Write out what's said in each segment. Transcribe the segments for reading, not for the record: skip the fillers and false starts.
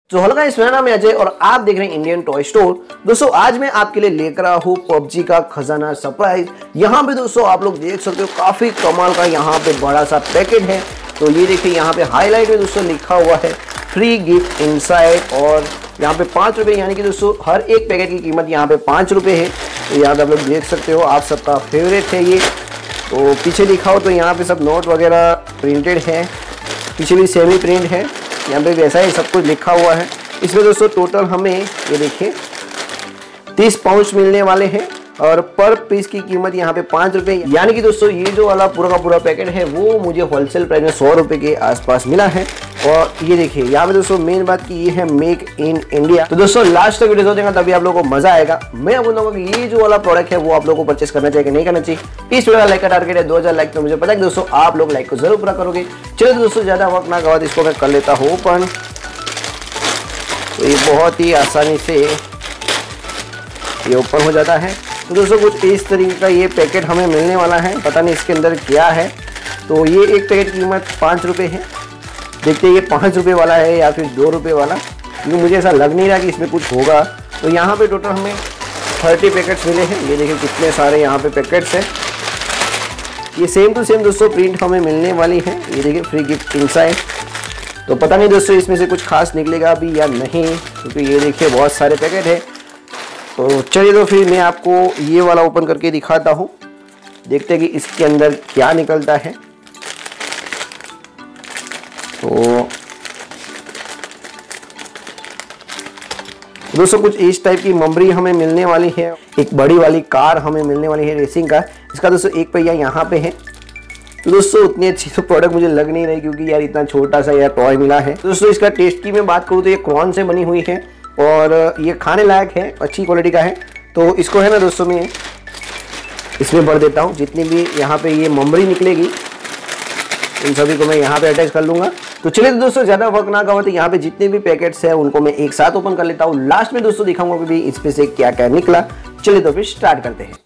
तो hello guys, मेरा नाम है अजय और आप देख रहे हैं इंडियन टॉय स्टोर। दोस्तों आज मैं आपके लिए लेकर आया हूँ पबजी का खजाना सरप्राइज। यहाँ पे दोस्तों आप लोग देख सकते हो काफी कमाल का यहाँ पे बड़ा सा पैकेट है। तो ये देखिए यहाँ पे हाईलाइट में दोस्तों लिखा हुआ है फ्री गिफ्ट इनसाइड और यहाँ पे 5 रुपये, यानी कि दोस्तों हर एक पैकेट की कीमत यहाँ पे 5 रुपये है। तो यहाँ पे आप लोग देख सकते हो, आप सबका फेवरेट है ये। तो पीछे लिखा हो तो यहाँ पे सब नोट वगैरह प्रिंटेड है, पीछे भी सेमी प्रिंट है, यहाँ पे वैसा ही सब कुछ लिखा हुआ है। इसमें दोस्तों टोटल हमें ये देखिए 30 पाउच मिलने वाले हैं और पर पीस की कीमत यहाँ पे 5 रुपये, यानी कि दोस्तों ये जो वाला पूरा का पूरा पैकेट है वो मुझे होलसेल प्राइस में 100 रुपये के आसपास मिला है। और ये देखिए यहाँ पे दोस्तों मेन बात की ये है मेक इन इंडिया। तो दोस्तों लास्ट तक वीडियो देखेंगे तभी आप लोगों को मजा आएगा। मैं बोलूँगा कि ये जो वाला प्रोडक्ट है वो आप लोगों को परचेस करना चाहिए कि नहीं करना चाहिए। इस वीडियो का लाइक का टारगेट है 2000 लाइक। तो मुझे पता है कि दोस्तों आप लोग लाइक को जरूर पूरा करोगे। चलो तो दोस्तों ज्यादा वक्त ना गवा, इसको मैं कर लेता हूँ ओपन। तो ये बहुत ही आसानी से ये ओपन हो जाता है। तो दोस्तों कुछ इस तरीके का ये पैकेट हमें मिलने वाला है, पता नहीं इसके अंदर क्या है। तो ये एक पैकेट की कीमत 5 रुपये है। देखते हैं ये 5 रुपये वाला है या फिर 2 रुपये वाला, क्योंकि मुझे ऐसा लग नहीं रहा कि इसमें कुछ होगा। तो यहाँ पे टोटल हमें 30 पैकेट्स मिले हैं। ये देखिए कितने सारे यहाँ पे पैकेट्स हैं। ये सेम टू सेम दोस्तों प्रिंट हमें मिलने वाली है। ये देखिए फ्री गिफ्ट इनसाइड। तो पता नहीं दोस्तों इसमें से कुछ खास निकलेगा अभी या नहीं, क्योंकि ये देखिए बहुत सारे पैकेट है। तो चलिए तो फिर मैं आपको ये वाला ओपन करके दिखाता हूँ, देखते हैं कि इसके अंदर क्या निकलता है। तो दोस्तों कुछ इस टाइप की मेमोरी हमें मिलने वाली है। एक बड़ी वाली कार हमें मिलने वाली है, रेसिंग कार। इसका दोस्तों एक पहिया यहाँ पे है। तो दोस्तों उतनी अच्छी तो प्रोडक्ट मुझे लग नहीं रही, क्योंकि यार इतना छोटा सा यार टॉय मिला है। तो दोस्तों इसका टेस्ट की मैं बात करूँ तो ये क्रॉन से बनी हुई है और ये खाने लायक है, अच्छी क्वालिटी का है। तो इसको है ना दोस्तों मैं इसमें भर देता हूँ। जितनी भी यहाँ पे ये मेमोरी निकलेगी इन सभी को मैं यहाँ पे अटैच कर लूँगा। तो चलिए तो दोस्तों ज़्यादा वक्त ना गवाते, यहाँ पे जितने भी पैकेट्स हैं उनको मैं एक साथ ओपन कर लेता हूँ। लास्ट में दोस्तों दिखाऊंगा कि भी इसमें से क्या क्या निकला। चलिए तो फिर स्टार्ट करते हैं।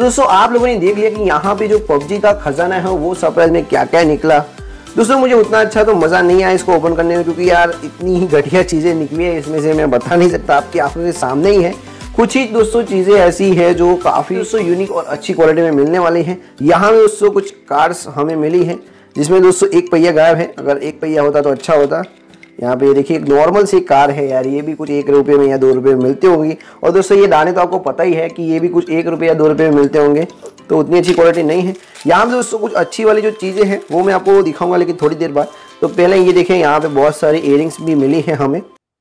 दोस्तों आप लोगों ने देख लिया कि यहाँ पे जो पबजी का खजाना है वो सरप्राइज में क्या क्या निकला। दोस्तों मुझे उतना अच्छा तो मज़ा नहीं आया इसको ओपन करने में, क्योंकि यार इतनी ही घटिया चीज़ें निकली है इसमें से, मैं बता नहीं सकता, आपकी आंखों के सामने ही है। कुछ ही दोस्तों चीज़ें ऐसी है जो काफ़ी दोस्तों यूनिक और अच्छी क्वालिटी में मिलने वाली हैं। यहाँ में दोस्तों कुछ कार्स हमें मिली है जिसमें दोस्तों एक पहिया गायब है, अगर एक पहिया होता तो अच्छा होता। यहाँ पे देखिए एक नॉर्मल सी कार है यार, ये भी कुछ 1 रुपये में या 2 रुपये में मिलती होगी। और दोस्तों ये दाने तो आपको पता ही है कि ये भी कुछ 1 रुपये या 2 रुपये में मिलते होंगे, तो उतनी अच्छी क्वालिटी नहीं है। यहाँ पे दोस्तों कुछ अच्छी वाली जो चीज़ें हैं वो मैं आपको दिखाऊंगा, लेकिन थोड़ी देर बाद। तो पहले ये देखें, यहाँ पे बहुत सारी इयररिंग्स भी मिली है हमें।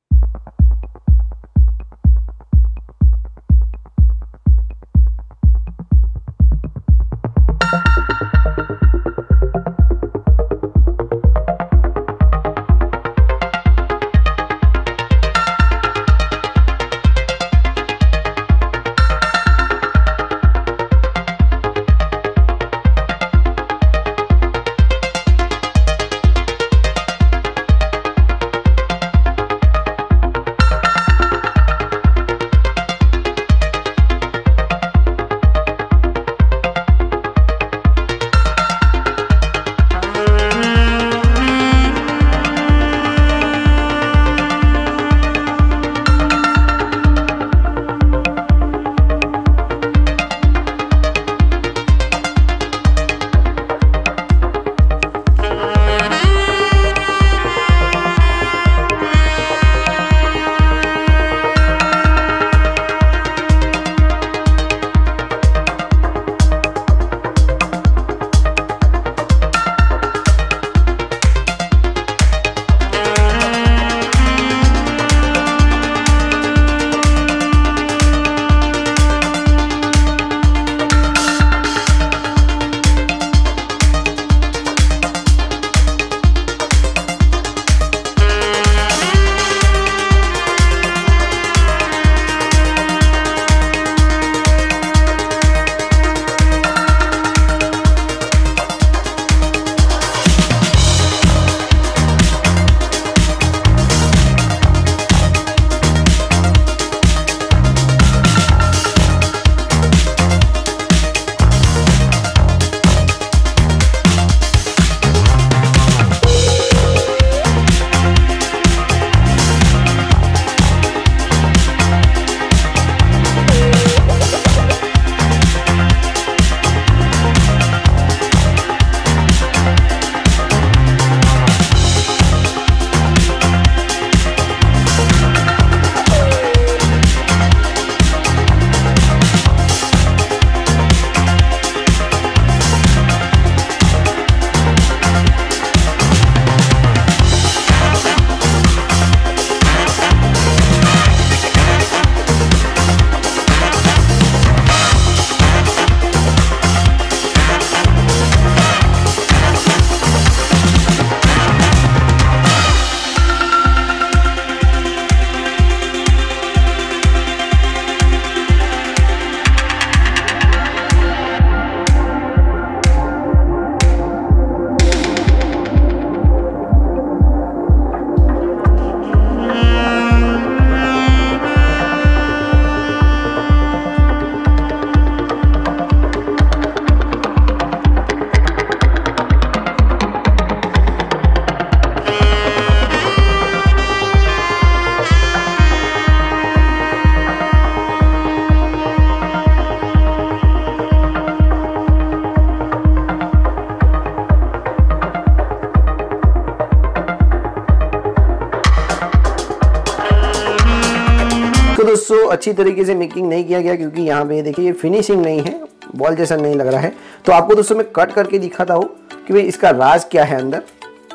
दोस्तों अच्छी तरीके से मेकिंग नहीं किया गया, क्योंकि यहाँ पे देखिए ये फिनिशिंग नहीं है, बॉल जैसा नहीं लग रहा है। तो आपको दोस्तों मैं कट करके दिखाता हूँ कि भाई इसका राज क्या है अंदर।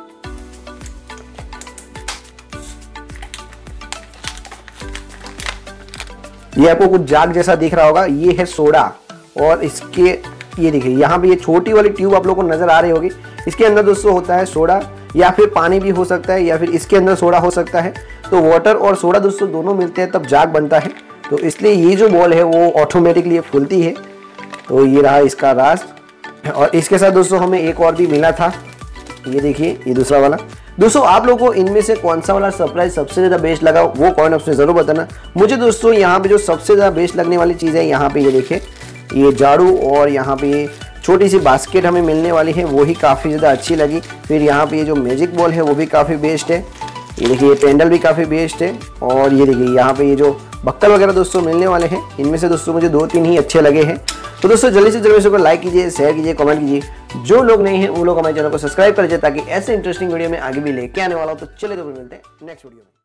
ये आपको कुछ जाग जैसा दिख रहा होगा, ये है सोडा। और इसके ये देखिए यहाँ पे ये छोटी वाली ट्यूब आप लोगों को नजर आ रही होगी, इसके अंदर दोस्तों होता है सोडा, या फिर पानी भी हो सकता है, या फिर इसके अंदर सोडा हो सकता है। तो वाटर और सोडा दोस्तों दोनों मिलते हैं तब जाग बनता है। तो इसलिए ये जो बॉल है वो ऑटोमेटिकली फूलती है। तो ये रहा इसका राज। और इसके साथ दोस्तों हमें एक और भी मिला था, ये देखिए ये दूसरा वाला। दोस्तों आप लोगों को इनमें से कौन सा वाला सरप्राइज सबसे ज़्यादा बेस्ट लगा वो कमेंट ऑप्शन में जरूर बताना। मुझे दोस्तों यहाँ पे जो सबसे ज़्यादा बेस्ट लगने वाली चीज़ है, यहाँ पे ये देखिए ये झाड़ू और यहाँ पे ये छोटी सी बास्केट हमें मिलने वाली है, वो ही काफ़ी ज़्यादा अच्छी लगी। फिर यहाँ पे ये जो मैजिक बॉल है वो भी काफ़ी बेस्ट है। ये देखिए ये पेंडल भी काफ़ी बेस्ट है। और ये देखिए यहाँ पे ये जो बक्कल वगैरह दोस्तों मिलने वाले हैं, इनमें से दोस्तों मुझे 2-3 ही अच्छे लगे हैं। तो दोस्तों जल्दी से जल्दी इसको लाइक कीजिए, शेयर कीजिए, कमेंट कीजिए। जो लोग नहीं हैं वो लोग हमारे चैनल को सब्सक्राइब कर लीजिए ताकि ऐसे इंटरेस्टिंग वीडियो में आगे भी लेके आने वाला हो। तो चलिए तो मिलते हैं नेक्स्ट वीडियो में।